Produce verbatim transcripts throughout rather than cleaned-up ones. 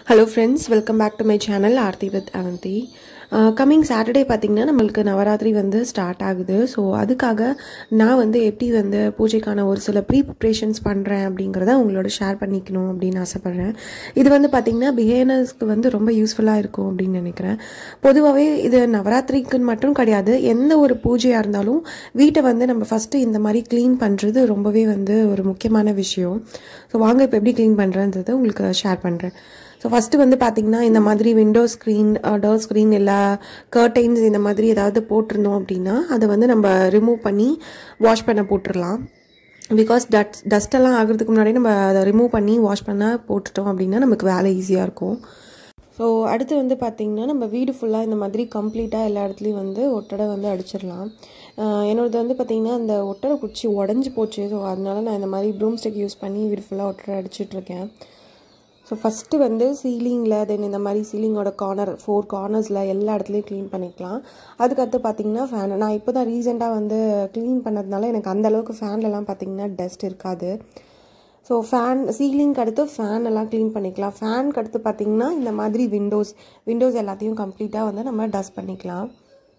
Hello friends, welcome back to my channel Aarthi with Avanthi. Uh, coming Saturday பாத்தீங்கன்னா நமக்கு நவராத்திரி வந்து start ஆகுது. So அதுக்காக நான் வந்து எப்படி வந்து பூஜைக்கான ஒரு சில ப்ரீ ப்ரிப்ரேஷன்ஸ் பண்ணுறேன் அப்படிங்கிறத உங்களோட ஷேர் பண்ணிக்கணும் அப்படின்னு ஆசைப்பட்றேன். இது வந்து பார்த்திங்கன்னா பிகினர்ஸ்க்கு வந்து ரொம்ப யூஸ்ஃபுல்லாக இருக்கும் அப்படின்னு நினைக்கிறேன். பொதுவாகவே இது நவராத்திரிக்குன்னு மட்டும் கிடையாது, எந்த ஒரு பூஜையாக இருந்தாலும் வீட்டை வந்து நம்ம ஃபஸ்ட்டு இந்த மாதிரி க்ளீன் பண்ணுறது ரொம்பவே வந்து ஒரு முக்கியமான விஷயம். ஸோ வாங்க இப்போ எப்படி க்ளீன் பண்ணுறேன்றதை உங்களுக்கு ஷேர் பண்ணுறேன். ஸோ ஃபஸ்ட்டு வந்து பார்த்திங்கன்னா இந்த மாதிரி விண்டோ ஸ்க்ரீன், டோர் ஸ்க்ரீன் இல்லை கர்டைன்ஸ் இந்த மாதிரி ஏதாவது போட்டிருந்தோம் அப்படின்னா அதை வந்து நம்ம ரிமூவ் பண்ணி வாஷ் பண்ண போட்டுடலாம். பிகாஸ் டஸ்ட் டஸ்ட்டெல்லாம் ஆகிறதுக்கு முன்னாடி நம்ம அதை ரிமூவ் பண்ணி வாஷ் பண்ண போட்டுட்டோம் அப்படின்னா நமக்கு வேலை ஈஸியாக இருக்கும். ஸோ அடுத்து வந்து பார்த்திங்கன்னா நம்ம வீடு ஃபுல்லாக இந்த மாதிரி கம்ப்ளீட்டாக எல்லா இடத்துலையும் வந்து ஒட்டடை வந்து அடிச்சிடலாம். என்னோடது வந்து பார்த்திங்கன்னா அந்த ஒட்டடை குச்சி உடஞ்சி போச்சு. ஸோ அதனால நான் இந்த மாதிரி ப்ரூம் ஸ்டிக் யூஸ் பண்ணி வீடு ஃபுல்லாக ஒட்டடை அடிச்சிட்ருக்கேன். ஸோ ஃபஸ்ட்டு வந்து சீலிங்கில், தென் இந்த மாதிரி சீலிங்கோட கார்னர் ஃபோர் கார்னர்ஸில் எல்லா இடத்துலையும் க்ளீன் பண்ணிக்கலாம். அதுக்கடுத்து பார்த்திங்கன்னா ஃபேன், நான் இப்போ தான் ரீசெண்டாக வந்து க்ளீன் பண்ணதுனால எனக்கு அந்தளவுக்கு ஃபேன்லலாம் பார்த்திங்கன்னா டஸ்ட் இருக்காது. ஸோ ஃபேன் சீலிங்க்கு அடுத்து ஃபேன் எல்லாம் க்ளீன் பண்ணிக்கலாம். ஃபேனுக்கு அடுத்து பார்த்திங்கன்னா இந்த மாதிரி விண்டோஸ் விண்டோஸ் எல்லாத்தையும் கம்ப்ளீட்டாக வந்து நம்ம டஸ்ட் பண்ணிக்கலாம்.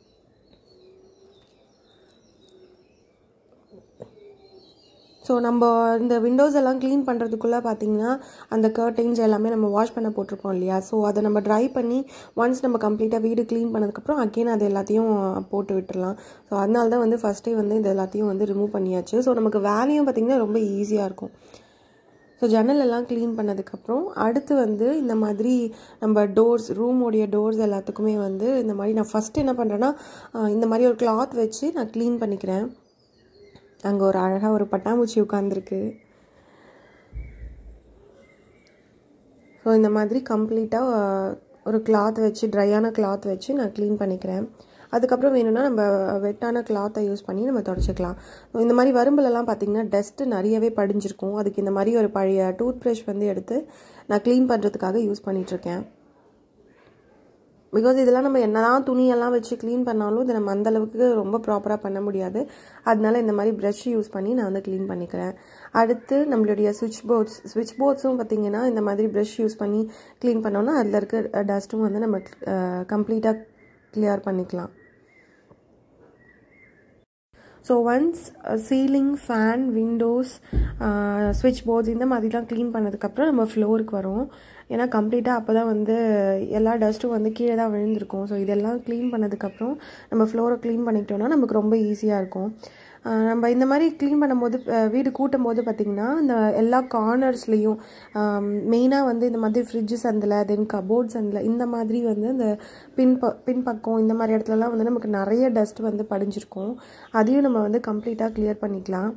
ஸோ நம்ம இந்த விண்டோஸ் எல்லாம் க்ளீன் பண்ணுறதுக்குள்ளே பார்த்திங்கன்னா அந்த கர்டைன்ஸ் எல்லாமே நம்ம வாஷ் பண்ண போட்டிருப்போம் இல்லையா. ஸோ அதை நம்ம ட்ரை பண்ணி ஒன்ஸ் நம்ம கம்ப்ளீட்டாக வீடு க்ளீன் பண்ணதுக்கப்புறம் அகெயின் அது எல்லாத்தையும் போட்டு விட்டுடலாம். ஸோ அதனால தான் வந்து ஃபஸ்ட்டே வந்து இது எல்லாத்தையும் வந்து ரிமூவ் பண்ணியாச்சு. ஸோ நமக்கு வேலையும் பார்த்திங்கன்னா ரொம்ப ஈஸியாக இருக்கும். ஸோ ஜன்னல் எல்லாம் க்ளீன் பண்ணதுக்கப்புறம் அடுத்து வந்து இந்த மாதிரி நம்ம டோர்ஸ், ரூமோடைய டோர்ஸ் எல்லாத்துக்குமே வந்து இந்த மாதிரி நான் ஃபஸ்ட்டு என்ன பண்ணுறேன்னா இந்த மாதிரி ஒரு கிளாத் வச்சு நான் க்ளீன் பண்ணிக்கிறேன். அங்கே ஒரு அழகாக ஒரு பட்டாம்பூச்சி உட்காந்துருக்கு. ஸோ இந்த மாதிரி கம்ப்ளீட்டாக ஒரு கிளாத் வச்சு, ட்ரையான கிளாத் வச்சு நான் க்ளீன் பண்ணிக்கிறேன். அதுக்கப்புறம் வேணும்னா நம்ம வெட்டான கிளாத்தை யூஸ் பண்ணி நம்ம தொடச்சிக்கலாம். இந்த மாதிரி வரும்புலலாம் பார்த்திங்கன்னா டஸ்ட்டு நிறையவே படிஞ்சிருக்கும். அதுக்கு இந்த மாதிரி ஒரு பழைய டூத் ப்ரஷ் வந்து எடுத்து நான் க்ளீன் பண்ணுறதுக்காக யூஸ் பண்ணிகிட்ருக்கேன். பிகாஸ் இதெல்லாம் நம்ம என்ன தான் துணியெல்லாம் வச்சு க்ளீன் பண்ணாலும் இது நம்ம அந்தளவுக்கு ரொம்ப ப்ராப்பராக பண்ண முடியாது. அதனால இந்த மாதிரி ப்ரஷ் யூஸ் பண்ணி நான் வந்து க்ளீன் பண்ணிக்கிறேன். அடுத்து நம்மளுடைய சுவிட்ச் போர்ட்ஸ் சுவிட்ச் போர்ட்ஸும் பார்த்திங்கன்னா இந்த மாதிரி ப்ரஷ் யூஸ் பண்ணி க்ளீன் பண்ணோன்னா அதில் இருக்க டஸ்ட்டும் வந்து நம்ம கம்ப்ளீட்டாக கிளியர் பண்ணிக்கலாம். So once ceiling, fan, windows, ஸ்விட்ச் போர்ட்ஸ் இந்த மாதிரிலாம் க்ளீன் பண்ணதுக்கப்புறம் நம்ம ஃப்ளோருக்கு வரும். ஏன்னா கம்ப்ளீட்டாக அப்போ தான் வந்து எல்லா டஸ்ட்டும் வந்து கீழே தான் விழுந்திருக்கும். ஸோ இதெல்லாம் க்ளீன் பண்ணதுக்கப்புறம் நம்ம ஃப்ளோரை க்ளீன் பண்ணிக்கிட்டோன்னா நமக்கு ரொம்ப ஈஸியாக இருக்கும். நம்ம இந்த மாதிரி க்ளீன் பண்ணும்போது, வீடு கூட்டும் போது பார்த்திங்கன்னா இந்த எல்லா கார்னர்ஸ்லேயும் மெயினாக வந்து இந்த மாதிரி ஃப்ரிட்ஜு சந்தில், தென் கபோர்ட் சந்தில் இந்த மாதிரி வந்து இந்த பின்ப பின்பக்கம் இந்த மாதிரி இடத்துலலாம் வந்து நமக்கு நிறைய டஸ்ட் வந்து படிஞ்சிருக்கும். அதையும் நம்ம வந்து கம்ப்ளீட்டாக கிளியர் பண்ணிக்கலாம்.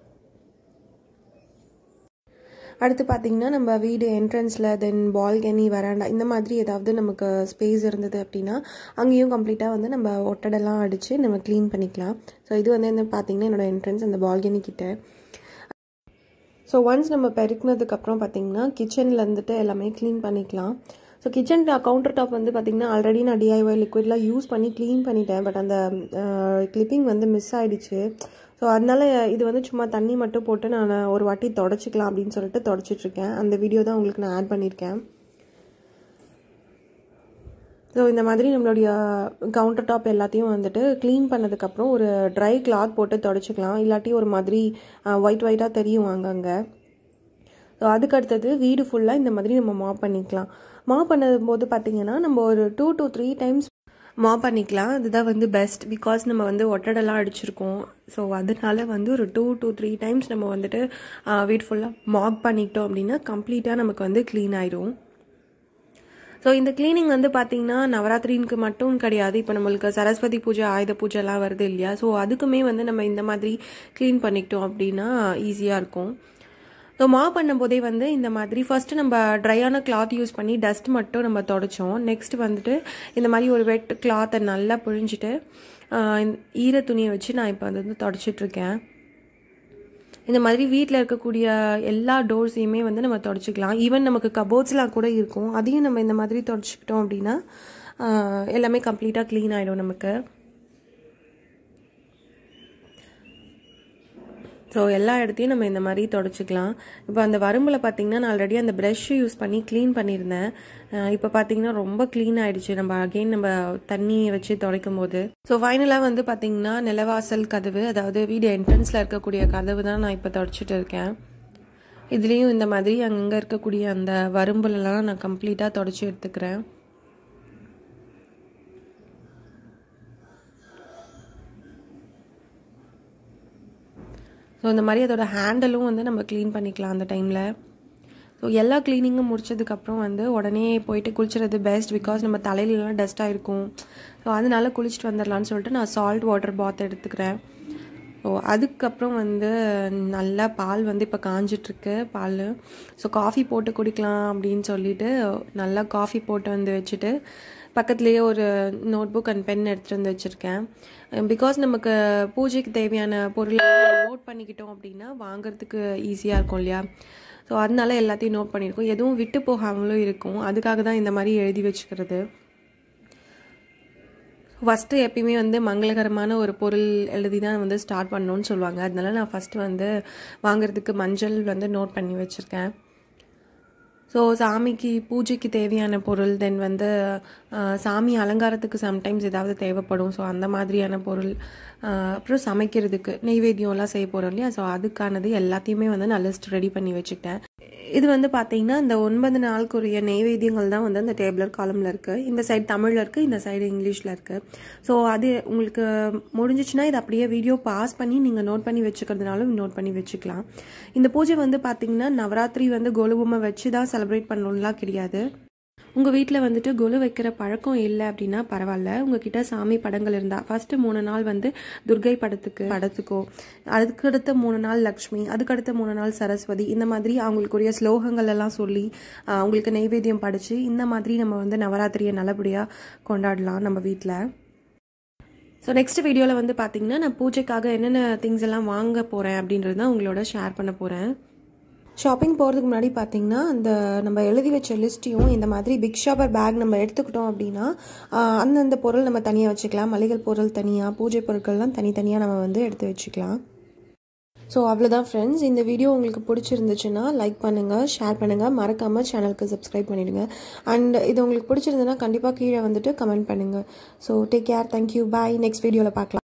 அடுத்து பார்த்திங்கன்னா நம்ம வீடு என்ட்ரன்ஸில், தென் பால்கனி, வராண்டா இந்த மாதிரி ஏதாவது நமக்கு ஸ்பேஸ் இருந்தது அப்படின்னா அங்கேயும் கம்ப்ளீட்டாக வந்து நம்ம ஒட்டடெல்லாம் அடித்து நம்ம க்ளீன் பண்ணிக்கலாம். ஸோ இது வந்து என்ன பார்த்திங்கன்னா என்னோடய என்ட்ரன்ஸ் அந்த பால்கனி கிட்ட. ஸோ ஒன்ஸ் நம்ம பெருக்கினதுக்கப்புறம் பார்த்திங்கன்னா கிச்சனில் இருந்துட்டு எல்லாமே க்ளீன் பண்ணிக்கலாம். ஸோ கிச்சன் கவுண்டர் டாப் வந்து பார்த்திங்கன்னா ஆல்ரெடி நான் டிஐஒய் லிக்விட்லாம் யூஸ் பண்ணி க்ளீன் பண்ணிட்டேன். பட் அந்த கிளிப்பிங் வந்து மிஸ் ஆகிடுச்சு. ஸோ அதனால் இது வந்து சும்மா தண்ணி மட்டும் போட்டு நான் ஒரு வாட்டி தொடச்சிக்கலாம் அப்படின்னு சொல்லிட்டு தொடச்சிட்ருக்கேன். அந்த வீடியோ தான் உங்களுக்கு நான் ஆட் பண்ணியிருக்கேன். ஸோ இந்த மாதிரி நம்மளுடைய கவுண்டர் டாப் எல்லாத்தையும் வந்துட்டு க்ளீன் பண்ணதுக்கப்புறம் ஒரு ட்ரை கிளாத் போட்டு தொடச்சிக்கலாம். இல்லாட்டி ஒரு மாதிரி ஒயிட் ஒயிட்டாக தெரியும் அங்கங்கே. ஸோ அதுக்கு அடுத்தது வீடு ஃபுல்லாக இந்த மாதிரி நம்ம மாப் பண்ணிக்கலாம். மாப் பண்ணும்போது பார்த்திங்கன்னா நம்ம ஒரு two to three times mop பண்ணிக்கலாம். அதுதான் வந்து பெஸ்ட். பிகாஸ் நம்ம வந்து ஒட்டடெல்லாம் அடிச்சிருக்கோம். ஸோ அதனால வந்து ஒரு டூ டு த்ரீ டைம்ஸ் நம்ம வந்துட்டு வீடு ஃபுல்லாக மாப் பண்ணிக்கிட்டோம் அப்படின்னா கம்ப்ளீட்டாக நமக்கு வந்து க்ளீன் ஆயிடும். ஸோ இந்த க்ளீனிங் வந்து பார்த்திங்கன்னா நவராத்திரிக்கு மட்டும் கிடையாது. இப்போ நம்மளுக்கு சரஸ்வதி பூஜை, ஆயுத பூஜைலாம் வருது இல்லையா. ஸோ அதுக்குமே வந்து நம்ம இந்த மாதிரி க்ளீன் பண்ணிக்கிட்டோம் அப்படின்னா ஈஸியாக இருக்கும். ஸோ மாப் பண்ணும்போதே வந்து இந்த மாதிரி ஃபஸ்ட்டு நம்ம ட்ரையான கிளாத் யூஸ் பண்ணி டஸ்ட் மட்டும் நம்ம தொடச்சோம். நெக்ஸ்ட் வந்துட்டு இந்த மாதிரி ஒரு வெட் கிளாத்தை நல்லா புழிஞ்சிட்டு ஈர துணியை வச்சு நான் இப்போ வந்து தொடச்சிட்ருக்கேன். இந்த மாதிரி வீட்டில் இருக்கக்கூடிய எல்லா டோர்ஸையுமே வந்து நம்ம தொடச்சிக்கலாம். ஈவன் நமக்கு கபோர்ட்ஸ்லாம் கூட இருக்கும், அதையும் நம்ம இந்த மாதிரி தொடச்சிக்கிட்டோம் அப்படின்னா எல்லாமே கம்ப்ளீட்டாக க்ளீன் ஆகிடும் நமக்கு. ஸோ எல்லா இடத்தையும் நம்ம இந்த மாதிரி தொடச்சிக்கலாம். இப்போ அந்த வரும்பில் பார்த்தீங்கன்னா நான் ஆல்ரெடி அந்த ப்ரஷ் யூஸ் பண்ணி க்ளீன் பண்ணியிருந்தேன். இப்போ பார்த்தீங்கன்னா ரொம்ப க்ளீன் ஆகிடுச்சு நம்ம அகெயின் நம்ம தண்ணியை வச்சு துடைக்கும் போது. ஸோ ஃபைனலாக வந்து பார்த்தீங்கன்னா நிலவாசல் கதவு, அதாவது வீடு என்ட்ரன்ஸில் இருக்கக்கூடிய கதவு தான் நான் இப்போ தொடச்சிட்டு இருக்கேன். இதுலேயும் இந்த மாதிரி அங்கே இருக்கக்கூடிய அந்த வரும்புலலாம் நான் கம்ப்ளீட்டாக தொடச்சி எடுத்துக்கிறேன். ஸோ இந்த மாதிரி அதோட ஹேண்டலும் வந்து நம்ம க்ளீன் பண்ணிக்கலாம் அந்த டைமில். ஸோ எல்லா க்ளீனிங்கும் முடிச்சதுக்கப்புறம் வந்து உடனே போயிட்டு குளிச்சுறது பெஸ்ட். பிகாஸ் நம்ம தலையிலலாம் டஸ்ட்டாக இருக்கும். ஸோ அதனால குளிச்சுட்டு வந்துடலான்னு சொல்லிட்டு நான் சால்ட் வாட்டர் பாத் எடுத்துக்கிறேன். ஸோ அதுக்கப்புறம் வந்து நல்லா பால் வந்து இப்போ காஞ்சிட்ருக்கு பால். ஸோ காஃபி போட்டு குடிக்கலாம் அப்படின்னு சொல்லிட்டு நல்லா காஃபி போட்டு வந்து வச்சுட்டு பக்கத்துலேயே ஒரு நோட் புக் அண்ட் பென் எடுத்துகிட்டு வந்து வச்சுருக்கேன். பிகாஸ் நமக்கு பூஜைக்கு தேவையான பொருளை நோட் பண்ணிக்கிட்டோம் அப்படின்னா வாங்கிறதுக்கு ஈஸியாக இருக்கும் இல்லையா. ஸோ அதனால எல்லாத்தையும் நோட் பண்ணியிருக்கோம், எதுவும் விட்டு போகாமலும் இருக்கும். அதுக்காக தான் இந்த மாதிரி எழுதி வச்சுக்கிறது. ஃபஸ்ட்டு எப்பயுமே வந்து மங்களகரமான ஒரு பொருள் எழுதி தான் வந்து ஸ்டார்ட் பண்ணணும்னு சொல்லுவாங்க. அதனால நான் ஃபஸ்ட்டு வந்து வாங்கிறதுக்கு மஞ்சள் வந்து நோட் பண்ணி வச்சுருக்கேன். ஸோ சாமிக்கு பூஜைக்கு தேவையான பொருள், தென் வந்து சாமி அலங்காரத்துக்கு சம்டைம்ஸ் ஏதாவது தேவைப்படும். ஸோ அந்த மாதிரியான பொருள், அப்புறம் சமைக்கிறதுக்கு நெய்வேத்தியம்லாம் செய்ய போகிறோம் இல்லையா. ஸோ அதுக்கானது எல்லாத்தையுமே வந்து நான் லிஸ்ட் ரெடி பண்ணி வச்சுக்கிட்டேன். இது வந்து பார்த்தீங்கன்னா இந்த ஒன்பது நாளுக்குரிய நெய்வேத்தியங்கள் தான் வந்து அந்த டேபிளர் காலமில் இருக்குது. இந்த சைடு தமிழில் இருக்குது, இந்த சைடு இங்கிலீஷில் இருக்குது. ஸோ அது உங்களுக்கு முடிஞ்சிச்சுன்னா இது அப்படியே வீடியோ பாஸ் பண்ணி நீங்கள் நோட் பண்ணி வச்சுக்கிறதுனாலும் நோட் பண்ணி வச்சுக்கலாம். இந்த பூஜை வந்து பார்த்தீங்கன்னா நவராத்திரி வந்து கோலு பொம்மை வச்சு தான் செலிப்ரேட் பண்ணணும்லாம் கிடையாது. உங்கள் வீட்டில் வந்துட்டு கொலு வைக்கிற பழக்கம் இல்லை அப்படின்னா பரவாயில்ல. உங்ககிட்ட சாமி படங்கள் இருந்தால் ஃபஸ்ட்டு மூணு நாள் வந்து துர்கை படத்துக்கு படத்துக்கோ, அதுக்கடுத்த மூணு நாள் லக்ஷ்மி, அதுக்கடுத்த மூணு நாள் சரஸ்வதி, இந்த மாதிரி அவங்களுக்குரிய ஸ்லோகங்கள் எல்லாம் சொல்லி அவங்களுக்கு நெய்வேத்தியம் படித்து இந்த மாதிரி நம்ம வந்து நவராத்திரியை நல்லபடியாக கொண்டாடலாம் நம்ம வீட்டில். ஸோ நெக்ஸ்ட் வீடியோவில் வந்து பார்த்தீங்கன்னா நான் பூஜைக்காக என்னென்ன திங்ஸ் எல்லாம் வாங்க போகிறேன் அப்படின்றது தான் உங்களோட ஷேர் பண்ண போகிறேன். ஷாப்பிங் போகிறதுக்கு முன்னாடி பார்த்தீங்கன்னா அந்த நம்ம எழுதி வச்ச லிஸ்ட்டையும் இந்த மாதிரி பிக் ஷாப்பர் பேக் நம்ம எடுத்துக்கிட்டோம் அப்படின்னா அந்தந்த பொருள் நம்ம தனியாக வச்சுக்கலாம். மளிகை பொருள் தனியாக, பூஜை பொருட்கள்லாம் தனித்தனியாக நம்ம வந்து எடுத்து வச்சுக்கலாம். ஸோ அவ்வளோதான் ஃப்ரெண்ட்ஸ். இந்த வீடியோ உங்களுக்கு பிடிச்சிருந்துச்சுன்னா லைக் பண்ணுங்கள், ஷேர் பண்ணுங்கள், மறக்காமல் சேனலுக்கு சப்ஸ்கிரைப் பண்ணிவிடுங்க. அண்ட் இது உங்களுக்கு பிடிச்சிருந்துன்னா கண்டிப்பாக கீழே வந்துட்டு கமெண்ட் பண்ணுங்கள். So take care, thank you, bye. Next வீடியோவில் பார்க்கலாம்.